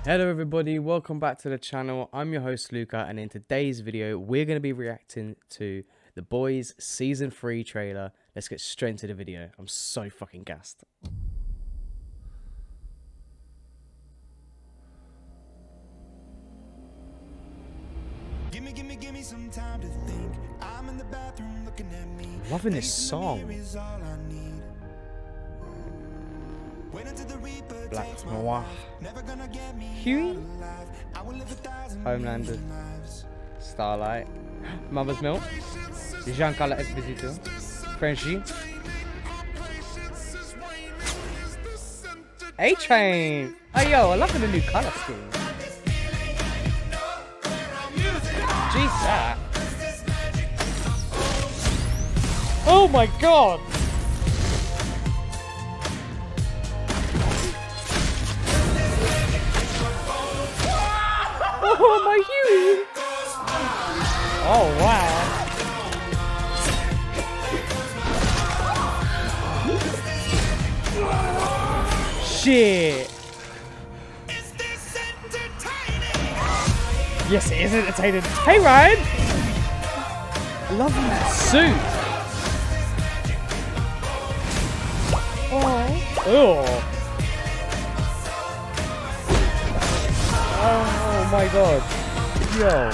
Hello everybody, welcome back to the channel. I'm your host Luca, and in today's video we're going to be reacting to The Boys Season 3 trailer. Let's get straight into the video. I'm so fucking gassed. Give me some time to think. I'm in the bathroom looking at me. Loving this song. Black Noir. Huey. Homelander. Starlight. Mother's Milk. Giancarlo Esposito. Frenchie. A-Train. Oh yo, I love the new color scheme. Jeez, that. Oh my god. Oh my Huey. Oh wow. Shit. Yes, it is entertaining. Hey Ryan. Lovely suit. Oh. Oh my god. Yo.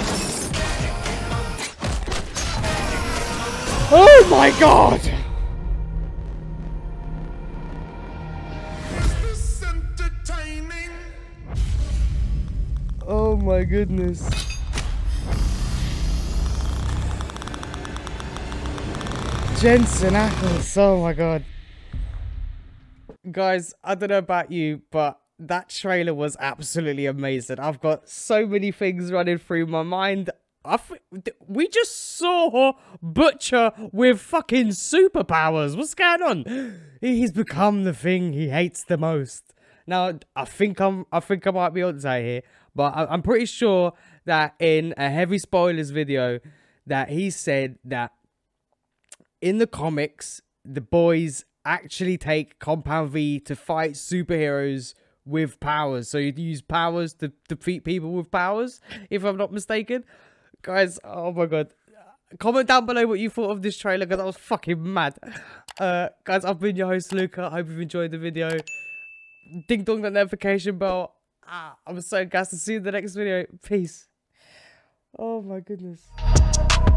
Oh my god. Oh my goodness. Jensen Ackles. Oh my god. Guys, I don't know about you, but that trailer was absolutely amazing. I've got so many things running through my mind. We just saw Butcher with fucking superpowers. What's going on? He's become the thing he hates the most. Now, I think I might be on to here, but I'm pretty sure that in a heavy spoilers video that he said that in the comics, the boys actually take CompoundV to fight superheroes with powers. So you'd use powers to defeat people with powers, if I'm not mistaken. Guys, oh my god. Comment down below what you thought of this trailer, because I was fucking mad. Guys, I've been your host Luca. I hope you've enjoyed the video. Ding dong that notification bell. I'm so gassed to see you in the next video. Peace. Oh my goodness.